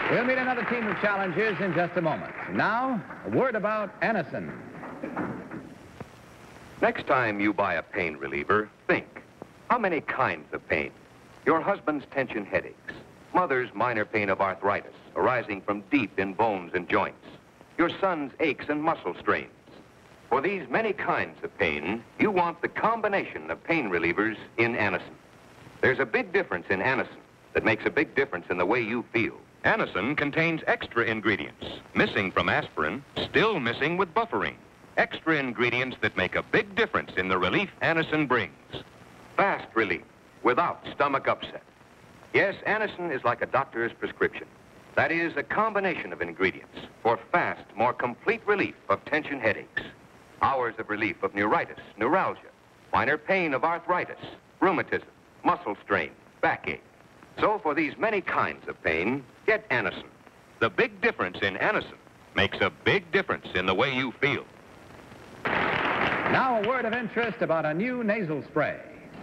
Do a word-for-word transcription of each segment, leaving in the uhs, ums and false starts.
We'll meet another team of challengers in just a moment. Now, a word about Anacin. Next time you buy a pain reliever, think. How many kinds of pain? Your husband's tension headaches. Mother's minor pain of arthritis arising from deep in bones and joints. Your son's aches and muscle strains. For these many kinds of pain, you want the combination of pain relievers in Anacin. There's a big difference in Anacin that makes a big difference in the way you feel. Anacin contains extra ingredients, missing from aspirin, still missing with bufferine. Extra ingredients that make a big difference in the relief Anacin brings. Fast relief, without stomach upset. Yes, Anacin is like a doctor's prescription. That is, a combination of ingredients for fast, more complete relief of tension headaches. Hours of relief of neuritis, neuralgia, minor pain of arthritis, rheumatism, muscle strain, backache. So for these many kinds of pain, get Anacin. The big difference in Anacin makes a big difference in the way you feel. Now a word of interest about a new nasal spray.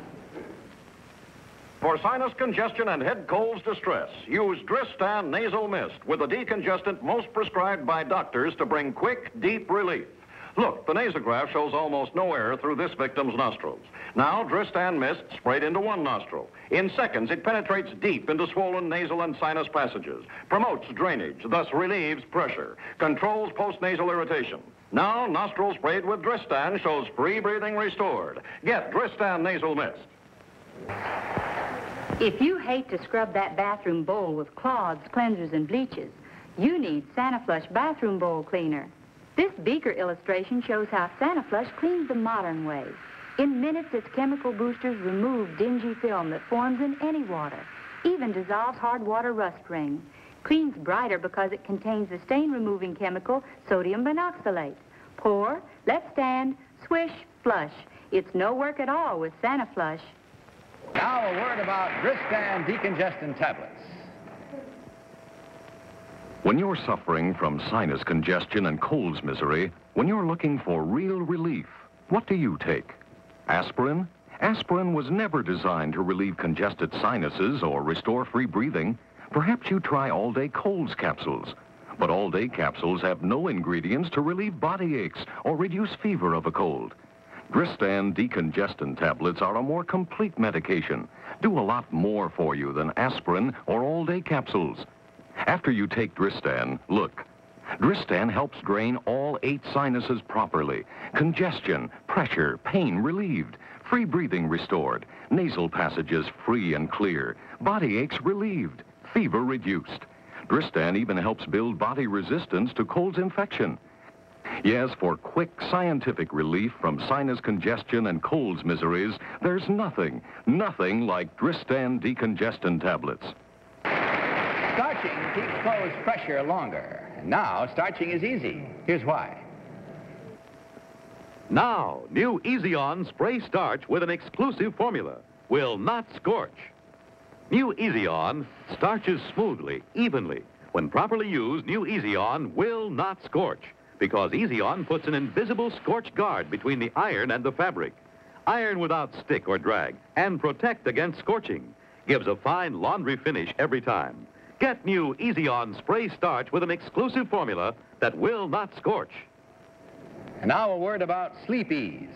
For sinus congestion and head cold's distress, use Dristan Nasal Mist with a decongestant most prescribed by doctors to bring quick, deep relief. Look, the nasograph shows almost no air through this victim's nostrils. Now, Dristan Mist sprayed into one nostril. In seconds, it penetrates deep into swollen nasal and sinus passages, promotes drainage, thus relieves pressure, controls postnasal irritation. Now, nostril sprayed with Dristan shows free breathing restored. Get Dristan Nasal Mist. If you hate to scrub that bathroom bowl with cloths, cleansers, and bleaches, you need SaniFlush Bathroom Bowl Cleaner. This beaker illustration shows how SaniFlush cleans the modern way. In minutes, its chemical boosters remove dingy film that forms in any water, even dissolves hard water rust ring. Cleans brighter because it contains the stain-removing chemical sodium binoxalate. Pour, let stand, swish, flush. It's no work at all with SaniFlush. Now a word about Dristan decongestant tablets. When you're suffering from sinus congestion and cold's misery, when you're looking for real relief, what do you take? Aspirin? Aspirin was never designed to relieve congested sinuses or restore free breathing. Perhaps you try all-day colds capsules. But all-day capsules have no ingredients to relieve body aches or reduce fever of a cold. Dristan decongestant tablets are a more complete medication. Do a lot more for you than aspirin or all-day capsules. After you take Dristan, look. Dristan helps drain all eight sinuses properly. Congestion, pressure, pain relieved. Free breathing restored. Nasal passages free and clear. Body aches relieved. Fever reduced. Dristan even helps build body resistance to cold's infection. Yes, for quick scientific relief from sinus congestion and cold's miseries, there's nothing, nothing like Dristan decongestant tablets. Starching keeps clothes fresher longer. Now, starching is easy. Here's why. Now, new Easy On Spray Starch with an exclusive formula will not scorch. New Easy On starches smoothly, evenly. When properly used, new Easy On will not scorch because Easy On puts an invisible scorch guard between the iron and the fabric. Iron without stick or drag and protect against scorching. Gives a fine laundry finish every time. Get new Easy On Spray Starch with an exclusive formula that will not scorch. And now a word about Sleep Ease.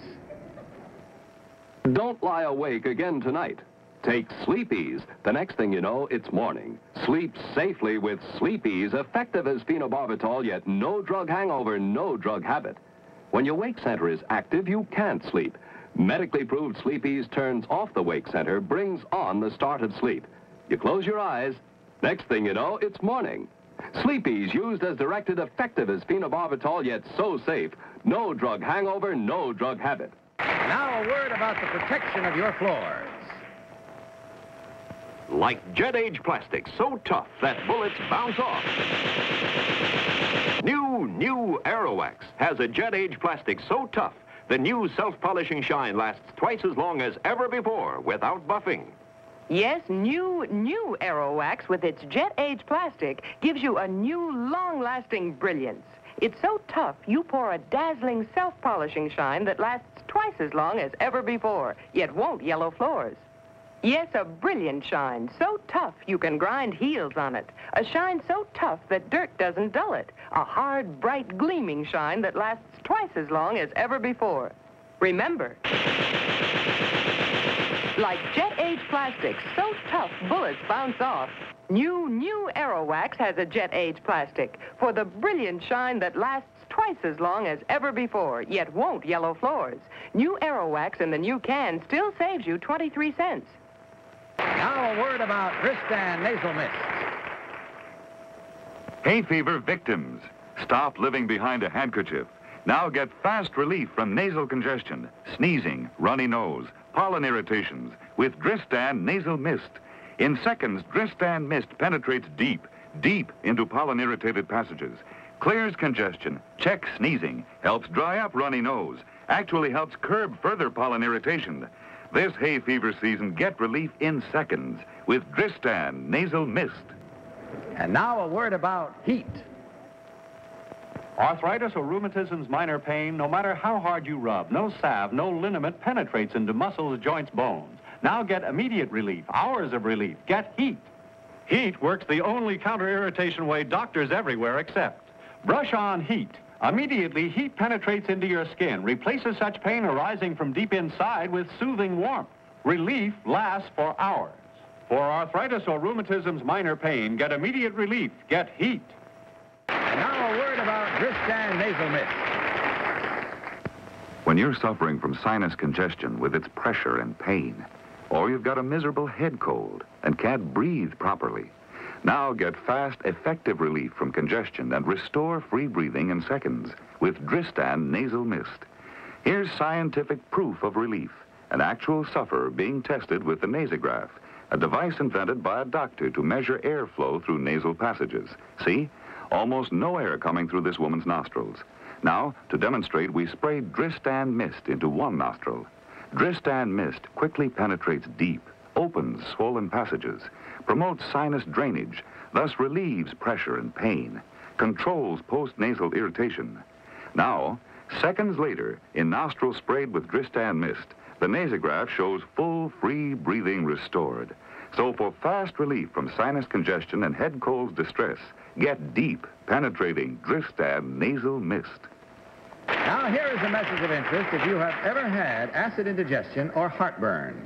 Don't lie awake again tonight. Take Sleep Ease. The next thing you know, it's morning. Sleep safely with Sleep Ease, effective as phenobarbital, yet no drug hangover, no drug habit. When your wake center is active, you can't sleep. Medically proved Sleep Ease turns off the wake center, brings on the start of sleep. You close your eyes. Next thing you know, it's morning. Sleep Ease, used as directed, effective as phenobarbital, yet so safe. No drug hangover, no drug habit. Now a word about the protection of your floors. Like jet age plastic, so tough that bullets bounce off. New, new Aerowax has a jet age plastic so tough, the new self-polishing shine lasts twice as long as ever before without buffing. Yes, new, new Aerowax with its jet age plastic gives you a new, long-lasting brilliance. It's so tough, you pour a dazzling self-polishing shine that lasts twice as long as ever before, yet won't yellow floors. Yes, a brilliant shine, so tough you can grind heels on it. A shine so tough that dirt doesn't dull it. A hard, bright, gleaming shine that lasts twice as long as ever before. Remember, like jet-age plastic, so tough bullets bounce off. New, new Aero Wax has a jet-age plastic for the brilliant shine that lasts twice as long as ever before, yet won't yellow floors. New Aero Wax in the new can still saves you twenty-three cents. Now a word about Dristan Nasal Mist. Hay fever victims, stop living behind a handkerchief. Now get fast relief from nasal congestion, sneezing, runny nose, pollen irritations with Dristan Nasal Mist. In seconds, Dristan Mist penetrates deep, deep into pollen-irritated passages, clears congestion, checks sneezing, helps dry up runny nose, actually helps curb further pollen irritation. This hay fever season, get relief in seconds with Dristan Nasal Mist. And now a word about heat. Arthritis or rheumatism's minor pain, no matter how hard you rub, no salve, no liniment penetrates into muscles, joints, bones. Now get immediate relief, hours of relief. Get heat. Heat works the only counter-irritation way doctors everywhere accept. Brush on heat. Immediately, heat penetrates into your skin, replaces such pain arising from deep inside with soothing warmth. Relief lasts for hours. For arthritis or rheumatism's minor pain, get immediate relief. Get heat. And now a word about Dristan Nasal Mist. When you're suffering from sinus congestion with its pressure and pain, or you've got a miserable head cold and can't breathe properly, now get fast, effective relief from congestion and restore free breathing in seconds with Dristan Nasal Mist. Here's scientific proof of relief, an actual sufferer being tested with the nasograph, a device invented by a doctor to measure airflow through nasal passages. See? Almost no air coming through this woman's nostrils. Now, to demonstrate, we sprayed Dristan Mist into one nostril. Dristan Mist quickly penetrates deep, opens swollen passages, promotes sinus drainage, thus relieves pressure and pain, controls post-nasal irritation. Now, seconds later, in nostrils sprayed with Dristan Mist, the nasograph shows full, free breathing restored. So for fast relief from sinus congestion and head cold distress, get deep, penetrating Dristan Nasal Mist. Now here is a message of interest if you have ever had acid indigestion or heartburn.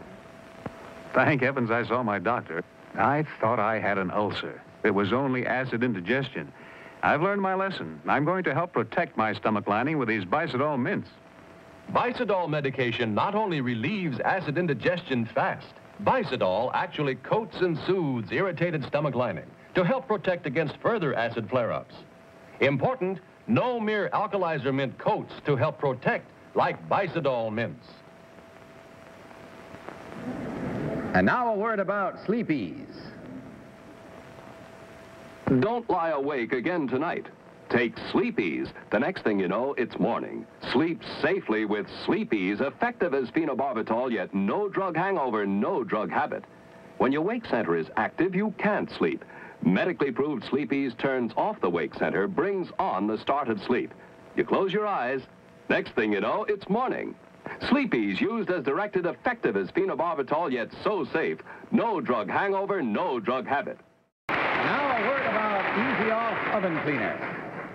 Thank heavens I saw my doctor. I thought I had an ulcer. It was only acid indigestion. I've learned my lesson. I'm going to help protect my stomach lining with these Bicidol mints. Bicidol medication not only relieves acid indigestion fast, Bicidol actually coats and soothes irritated stomach lining to help protect against further acid flare-ups. Important, no mere alkalizer mint coats to help protect like Bicidol mints. And now a word about Sleepies. Don't lie awake again tonight. Take Sleepies. The next thing you know, it's morning. Sleep safely with Sleepies, effective as phenobarbital, yet no drug hangover, no drug habit. When your wake center is active, you can't sleep. Medically proved Sleepies turns off the wake center, brings on the start of sleep. You close your eyes. Next thing you know, it's morning. Sleepies, used as directed, effective as phenobarbital, yet so safe. No drug hangover, no drug habit. Now a word about Easy Off Oven Cleaner.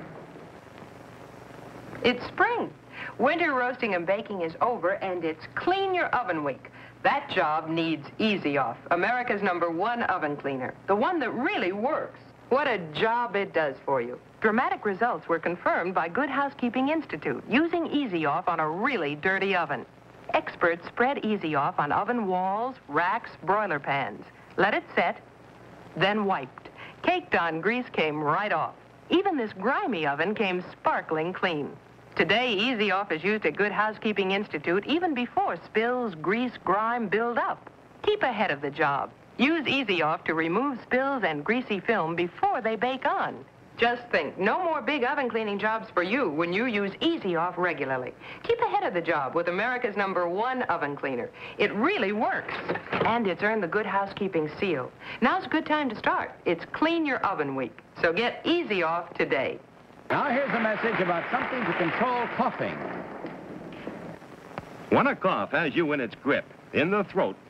It's spring. Winter roasting and baking is over, and it's Clean Your Oven Week. That job needs Easy Off, America's number one oven cleaner, the one that really works. What a job it does for you. Dramatic results were confirmed by Good Housekeeping Institute using Easy Off on a really dirty oven. Experts spread Easy Off on oven walls, racks, broiler pans. Let it set, then wiped. Caked on grease came right off. Even this grimy oven came sparkling clean. Today, Easy Off is used at Good Housekeeping Institute even before spills, grease, grime build up. Keep ahead of the job. Use Easy Off to remove spills and greasy film before they bake on. Just think, no more big oven cleaning jobs for you when you use Easy Off regularly. Keep ahead of the job with America's number one oven cleaner. It really works. And it's earned the Good Housekeeping seal. Now's a good time to start. It's Clean Your Oven Week. So get Easy Off today. Now here's a message about something to control coughing. When a cough has you in its grip, in the throat,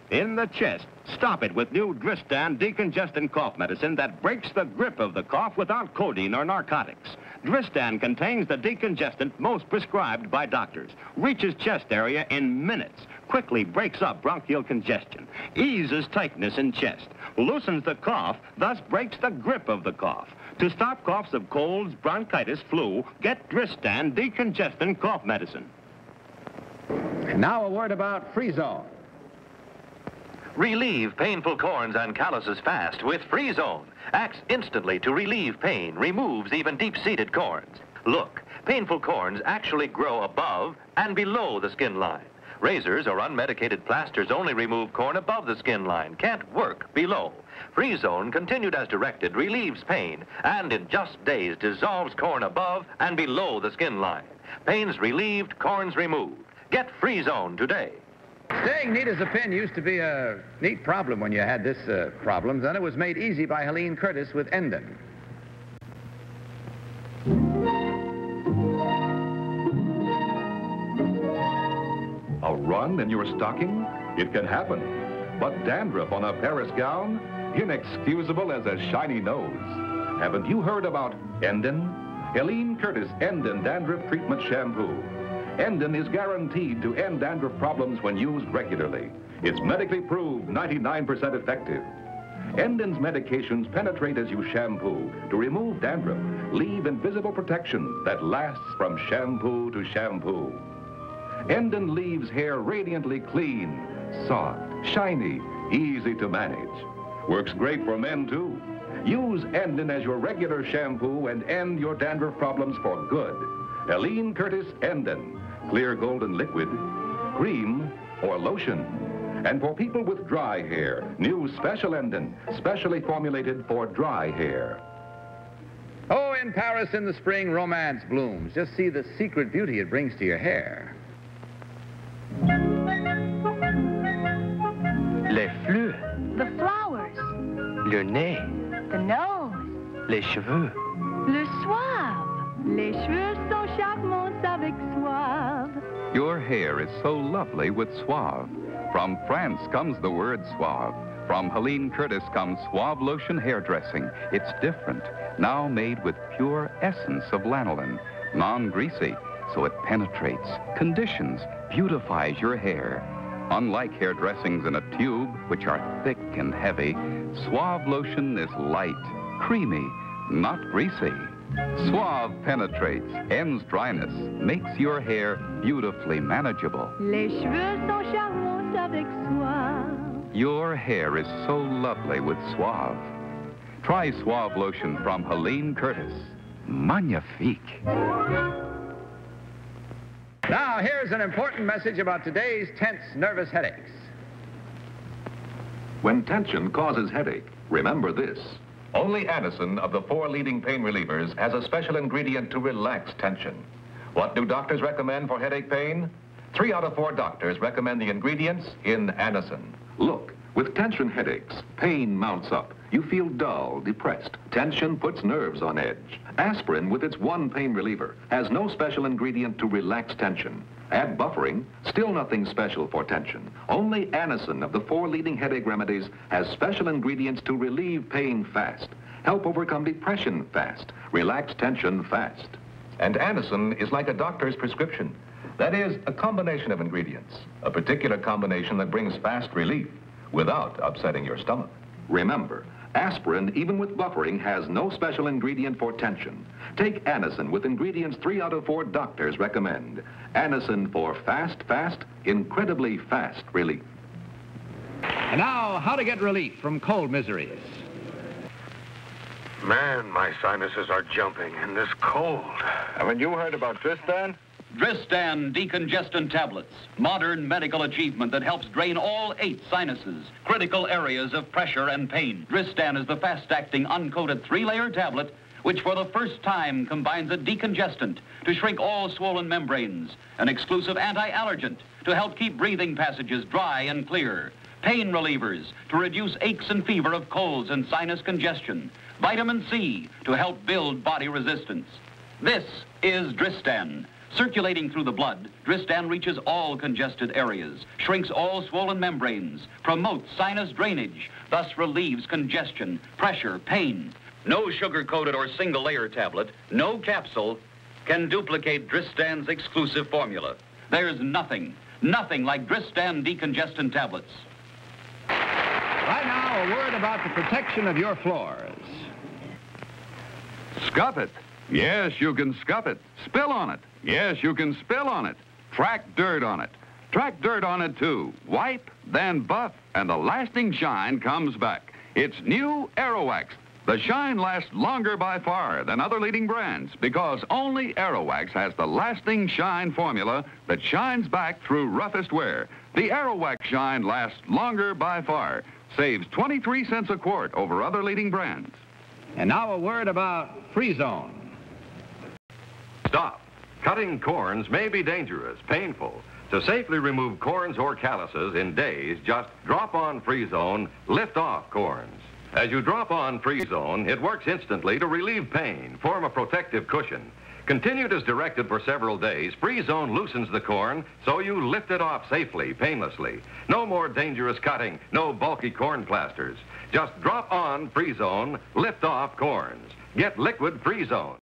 In the chest, stop it with new Dristan decongestant cough medicine that breaks the grip of the cough without codeine or narcotics. Dristan contains the decongestant most prescribed by doctors, reaches chest area in minutes, quickly breaks up bronchial congestion, eases tightness in chest, loosens the cough, thus breaks the grip of the cough. To stop coughs of colds, bronchitis, flu, get Dristan decongestant cough medicine. And now a word about Freezone. Relieve painful corns and calluses fast with Freezone. Acts instantly to relieve pain, removes even deep-seated corns. Look, painful corns actually grow above and below the skin line. Razors or unmedicated plasters only remove corn above the skin line, can't work below. Freezone, continued as directed, relieves pain and in just days dissolves corn above and below the skin line. Pain's relieved, corns removed. Get Freezone today. Staying neat as a pin used to be a neat problem when you had this uh, problem. Then it was made easy by Helene Curtis with Endon. A run in your stocking? It can happen. But dandruff on a Paris gown? Inexcusable as a shiny nose. Haven't you heard about Endon? Helene Curtis Endon Dandruff Treatment Shampoo. Endon is guaranteed to end dandruff problems when used regularly. It's medically proved ninety-nine percent effective. Endon's medications penetrate as you shampoo to remove dandruff, leave invisible protection that lasts from shampoo to shampoo. Endon leaves hair radiantly clean, soft, shiny, easy to manage. Works great for men, too. Use Endon as your regular shampoo and end your dandruff problems for good. Helene Curtis Endon, clear golden liquid, cream, or lotion. And for people with dry hair, new Special Endon, specially formulated for dry hair. Oh, in Paris in the spring, romance blooms. Just see the secret beauty it brings to your hair. Les fleurs. The flowers. Le nez. The nose. Les cheveux. Le suave. Les cheveux sont charmants avec suave. Your hair is so lovely with Suave. From France comes the word Suave. From Helene Curtis comes Suave Lotion Hair Dressing. It's different, now made with pure essence of lanolin, non-greasy, so it penetrates, conditions, beautifies your hair. Unlike hair dressings in a tube, which are thick and heavy, Suave Lotion is light, creamy, not greasy. Suave penetrates, ends dryness, makes your hair beautifully manageable. Les cheveux sont charmants avec Suave. Your hair is so lovely with Suave. Try Suave Lotion from Helene Curtis. Magnifique. Now, here's an important message about today's tense, nervous headaches. When tension causes headache, remember this. Only Anacin of the four leading pain relievers has a special ingredient to relax tension. What do doctors recommend for headache pain? Three out of four doctors recommend the ingredients in Anacin. Look, with tension headaches, pain mounts up. You feel dull, depressed. Tension puts nerves on edge. Aspirin, with its one pain reliever, has no special ingredient to relax tension. Add buffering, still nothing special for tension. Only Anacin of the four leading headache remedies has special ingredients to relieve pain fast, help overcome depression fast, relax tension fast. And Anacin is like a doctor's prescription. That is, a combination of ingredients, a particular combination that brings fast relief without upsetting your stomach. Remember, aspirin, even with buffering, has no special ingredient for tension. Take Anacin with ingredients three out of four doctors recommend. Anacin for fast, fast, incredibly fast relief. And now, how to get relief from cold miseries. Man, my sinuses are jumping in this cold. Haven't you heard about Tristan? Dristan decongestant tablets. Modern medical achievement that helps drain all eight sinuses, critical areas of pressure and pain. Dristan is the fast-acting, uncoated three-layer tablet which for the first time combines a decongestant to shrink all swollen membranes, an exclusive anti-allergent to help keep breathing passages dry and clear, pain relievers to reduce aches and fever of colds and sinus congestion, vitamin C to help build body resistance. This is Dristan, Circulating through the blood, Dristan reaches all congested areas, shrinks all swollen membranes, promotes sinus drainage, thus relieves congestion, pressure, pain. No sugar-coated or single-layer tablet, no capsule, can duplicate Dristan's exclusive formula. There's nothing, nothing like Dristan decongestant tablets. Right now, a word about the protection of your floors. Scuff it. Yes, you can scuff it. Spill on it. Yes, you can spill on it. Track dirt on it. Track dirt on it, too. Wipe, then buff, and the lasting shine comes back. It's new Aerowax. The shine lasts longer by far than other leading brands because only Aerowax has the lasting shine formula that shines back through roughest wear. The Aerowax shine lasts longer by far. Saves twenty-three cents a quart over other leading brands. And now a word about Free Zone. Stop. Cutting corns may be dangerous, painful. To safely remove corns or calluses in days, just drop on Free Zone, lift off corns. As you drop on Free Zone, it works instantly to relieve pain, form a protective cushion. Continued as directed for several days, Free Zone loosens the corn so you lift it off safely, painlessly. No more dangerous cutting, no bulky corn plasters. Just drop on Free Zone, lift off corns. Get liquid Free Zone.